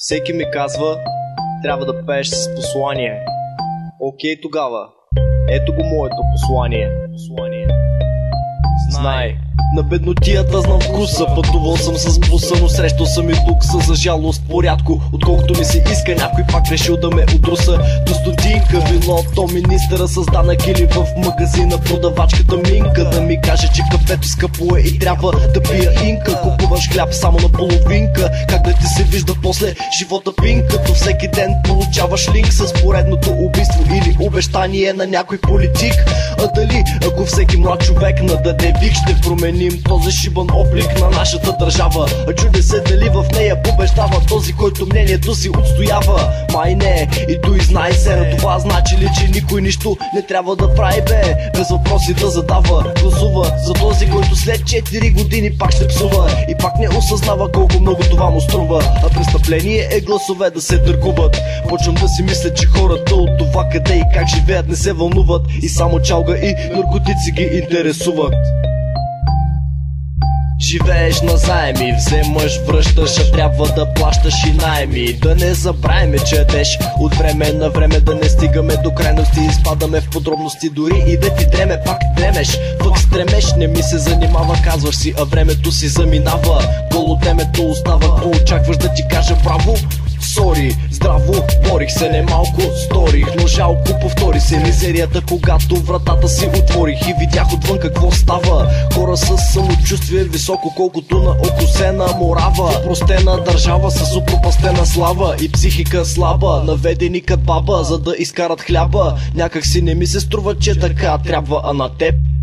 Всеки ми казва, трябва да пееш с послание. Окей тогава, ето го моето послание. Знай, на беднотията знам вкуса. Пътувал съм с буса, но срещал съм и лукса. За жалост порядко, отколкото ми се иска. Някой пак решил да ме удруса. До стотинка вино, то министъра създана кили в магазина. Продавачката Минка да ми каже, че кафето скъпо е и трябва да пия инка. Купуваш хляб само на половинка, как да ти се вижда после живота пинка. Като всеки ден получаваш линк с поредното убийство или обещание на някой политик. А дали, ако всеки млад човек нададе вик, ще променим този шибан облик на нашата държава. А чуде се дали в нея побеждава този, който мнението си отстоява. Май не, и той знай се. На това значи ли, че никой нищо не трябва да прави бе? Без въпроси да задава, гласува за този, който след 4 години пак ще псува и пак не осъзнава колко много това му струва. А престъпление е гласове да се търгуват. Почвам да си мисля, че хората от това къде и как живеят не се вълнуват и само чалга и наркотици ги интересуват. Живееш на заеми, вземаш, връщаш, а трябва да плащаш и наеми. Да не забравяме, че ядеш от време на време, да не стигаме до крайности, изпадаме в подробности, дори и да ти дреме, пак дремеш. Пък стремеш, не ми се занимава, казваш си, а времето си заминава. Голо темето остава, какво очакваш да ти кажа браво? Сори, здраво, борих се, не малко сторих, но жалко повтори се мизерията, когато вратата си отворих и видях отвън какво става. Хора с самочувствие високо, колкото на окосена морава. Простена държава с опропастена слава и психика слаба, наведени кът баба, за да изкарат хляба. Някак си не ми се струва, че така трябва, а на теб